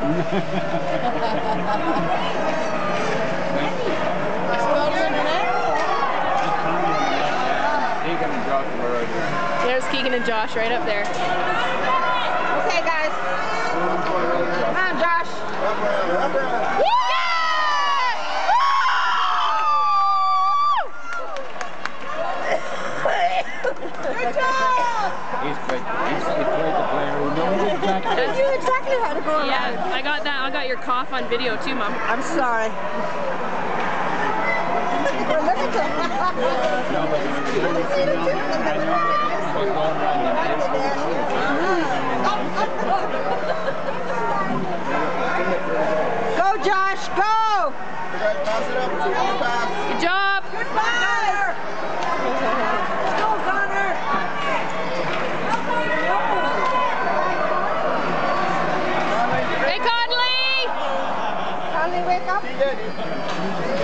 There's Keegan and Josh right up there. Okay, guys. Come on, Josh. Good job! He's quite the player who knows exactly. You knew exactly how to go around. Yeah, I got that. I got your cough on video too, Mom. I'm sorry. Well, look at that. Go, Josh, go! Good job! Goodbye! Go, Connor! Hey, Connolly! Connolly, wake up!